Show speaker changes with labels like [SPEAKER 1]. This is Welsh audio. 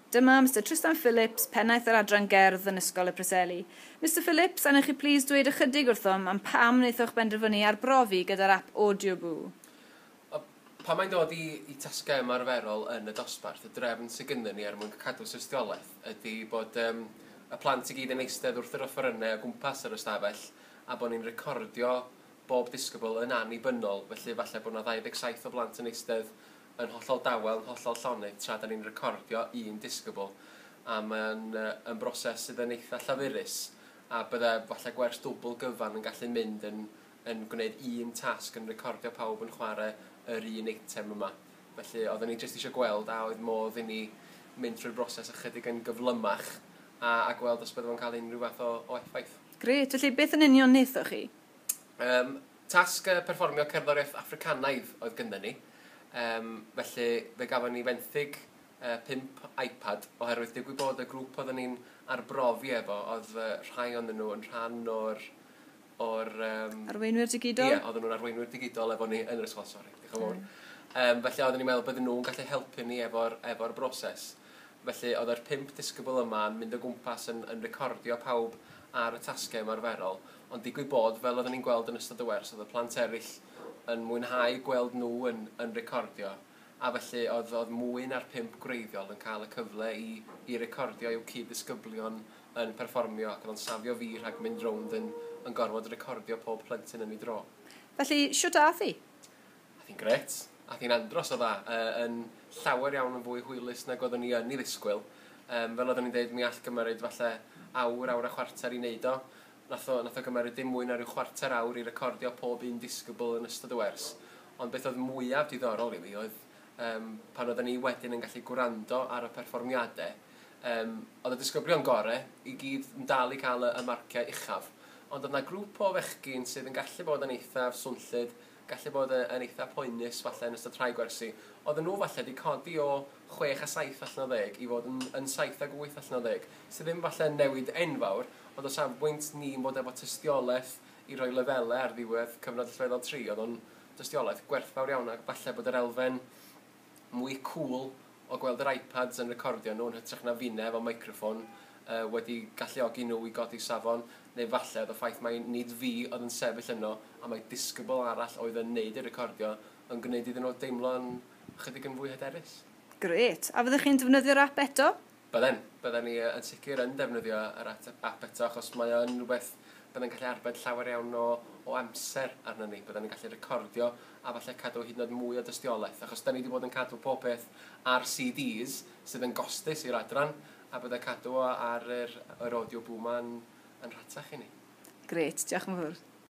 [SPEAKER 1] Dyma Mr Trystan Phillips, Pennaeth yr Adran Gerdd yn Ysgol y Preseli. Mr Phillips, anech chi plis dweud ychydig wrthom am pam wnaethoch benderfynu arbrofi gyda'r app Audioboo?
[SPEAKER 2] Pan mae'n dod i tasgau ymarferol yn y dosbarth, y drefn sydd gyda ni mwyn cadw tystiolaeth ydy bod y plant i gyd yn eistedd wrth yr offerynnau o gwmpas yr ystafell a bod ni'n recordio bob disgybl yn annibynnol, felly falle bod yna 27 o blant yn eistedd yn hollol dawel, yn hollol llonydd tra da ni'n recordio un disgybl. A mae'n broses sydd yn eitha llafurus a bydde falle gwers dwbl gyfan yn gallu mynd yn gwneud un tasg yn recordio pawb yn chwarae yr un eitem yma. Felly oedden ni jyst eisiau gweld a oedd modd i ni mynd trwy'r broses ychydig yn gyflymach a gweld os byddwn cael unrhyw fath o effaith.
[SPEAKER 1] Gret, felly beth yn union wnaethoch chi?
[SPEAKER 2] Tasg perfformio cerddoriaeth Africanaidd oedd gyda ni. Felly fe gafon ni fenthyg 5 iPad oherwydd digwydd bod y grŵp oedden ni'n arbrofi efo oedd rhai o'n nhw yn rhan o'r
[SPEAKER 1] arweinwyr digidol?
[SPEAKER 2] Ie, oedden nhw'n arweinwyr digidol efo ni yn yr ysgol, sori. Felly oedden ni'n meddwl bydden nhw'n gallu helpu ni efo'r broses. Felly oedd yr 5 disgybl yma yn mynd o gwmpas yn recordio pawb ar y tasgau ymarferol, ond digwydd bod, fel oedden ni'n gweld yn ystod y wers, oedd y plant eraill yn mwynhau gweld nhw yn recordio, a felly oedd mwy na'r 5 gwreiddiol yn cael y cyfle i recordio i'w cyd-disgyblion yn perfformio ac oedd o'n safio fi rhag mynd rownd yn gorfod recordio pob plentyn yn ei dro.
[SPEAKER 1] Felly, siwt ath hi?
[SPEAKER 2] Ath hi'n gret. Ath hi'n andros o dda. Yn llawer iawn yn fwy hwylus nag oeddwn ni yn ei ddisgwyl. Fel oeddwn ni'n dweud, mi all gymryd falle awr a chwarter i wneud o. Nath o gymryd dim mwy na rhyw chwarter awr i recordio pob un disgybl yn ystod y wers. Ond beth oedd mwyaf diddorol i fi oedd pan oeddwn ni wedyn yn gallu gwrando ar y perfformiadau. Oedd y disgyblion gore i gyd yn dal i cael y marciau uchaf. Ond oedd yna grŵp o fechgyn sydd yn gallu bod yn eithaf swnllyd, gallu bod yn eithaf poenus falle yn ystod rhai gwersi. Oedd nhw falle wedi codi o 6 a 7 allan o 10 i fod yn 7 a 8 allan o 10. Sydd ddim falle newid enfawr, ond o safbwynt ni'n bod efo tystiolaeth i roi lefelau ar ddiwedd cyfnod allweddol 3. Oedd o'n tystiolaeth gwerthfawr iawn ac falle bod yr elfen mwy cool o gweld yr iPads yn recordio nhw'n hytrach na finne efo microffon wedi galluogi nhw i godi safon, neu falle oedd y ffaith mae nid fi oedd yn sefyll yno a mae disgybl arall oedd yn neud y recordio yn gwneud iddyn nhw deimlo'n chydig yn fwy hyderus.
[SPEAKER 1] Gret. A fyddech chi'n defnyddio'r app eto?
[SPEAKER 2] Bydden ni yn sicr yn defnyddio yr app eto achos mae o'n rhywbeth bydden gallu arbed llawer iawn o amser arno ni. Bydden ni'n gallu recordio a falle cadw hyd yn oed mwy o dystiolaeth achos da ni wedi bod yn cadw pob peth ar CDs sydd yn gostus i'r adran a bydde cadw ar yr Audioboo ma'n rhatach i ni.
[SPEAKER 1] Gret, diolch yn fawr.